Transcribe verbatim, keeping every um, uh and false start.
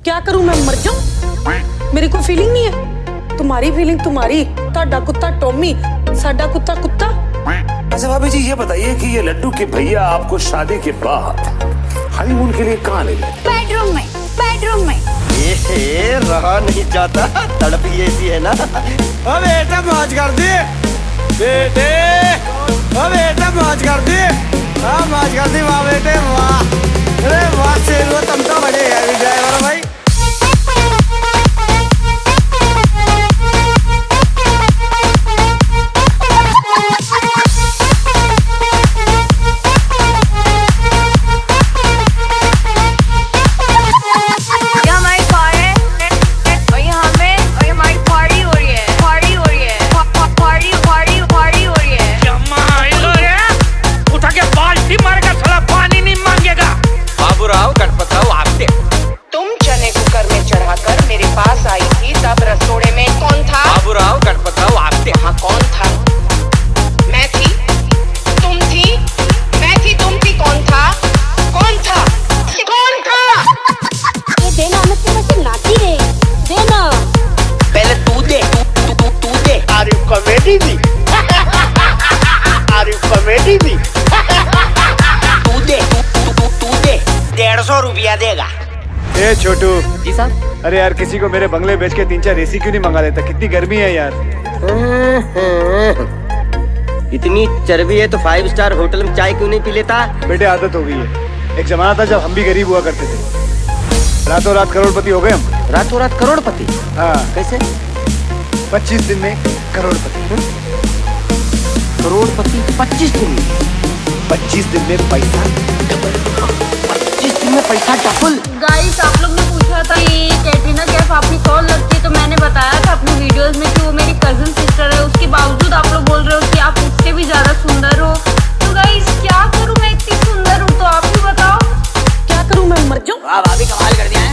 क्या करूं मैं, मर जाऊं? मेरी कोई फीलिंग नहीं है। तुम्हारी फीलिंग तुम्हारी, ताड़ा कुत्ता टॉमी, साडा कुत्ता कुत्ता। अच्छा भाभी जी ये बताइए कि ये लड्डू के भैया आपको शादी के बाद हनीमून के लिए कहाँ ले गए? बेडरूम में, बेडरूम में। ये रहा नहीं जाता, तड़प ही ऐसी है ना। ओ बेटा मौज कर दी बेटे, ओ बेटा मौज कर दी, हाँ मौज कर दी वाह बेटे वाह। अरे वाह शेरू तुम तो बड़े हैं विजय और भाई। तुम चने कुकर में चढ़ाकर मेरे पास आई थी, तब रसोड़े में कौन था? बाबूराव गणपतराव आपके। हाँ कौन था? मैं थी, तुम थी, मैं थी, तुम थी, कौन था? कौन था? कौन था? ये देना मैं तेरे से नाची रे, देना। पहले तू दे, तू तू तू दे। आर यू कॉमेडी भी? आर यू कॉमेडी भी? तू दे, तू तू तू दे। डेढ़ सौ रुपया देगा। ए छोटू जी साहब। अरे यार किसी को मेरे बंगले बेच के तीन चार एसी क्यों नहीं मंगा लेता? कितनी गर्मी है यार। इतनी चर्बी है तो फाइव स्टार होटल में चाय क्यों नहीं पी लेता? बेटे आदत हो गई है। एक जमाना था जब हम भी गरीब हुआ करते थे। रातों रात करोड़पति हो गए हम। रातों रात करोड़पति? हाँ। कैसे? पच्चीस दिन में करोड़पति। करोड़पति पच्चीस दिन में? पच्चीस दिन में पैसा डबल। पच्चीस दिन में पैसा डबल। गाइस आप लोग ने पूछा था कि कैटरीना कैफ आपकी कौन लगती है, तो मैंने बताया था अपनी वीडियोस में कि वो मेरी कजिन सिस्टर है। उसके बावजूद आप लोग बोल रहे हो कि आप उससे भी ज्यादा सुंदर हो। तो गाइस क्या करूं, मैं इतनी सुंदर हूं तो आप ही बताओ। क्या करूं मैं, मर जाऊं? वाह भाभी कमाल कर दिया।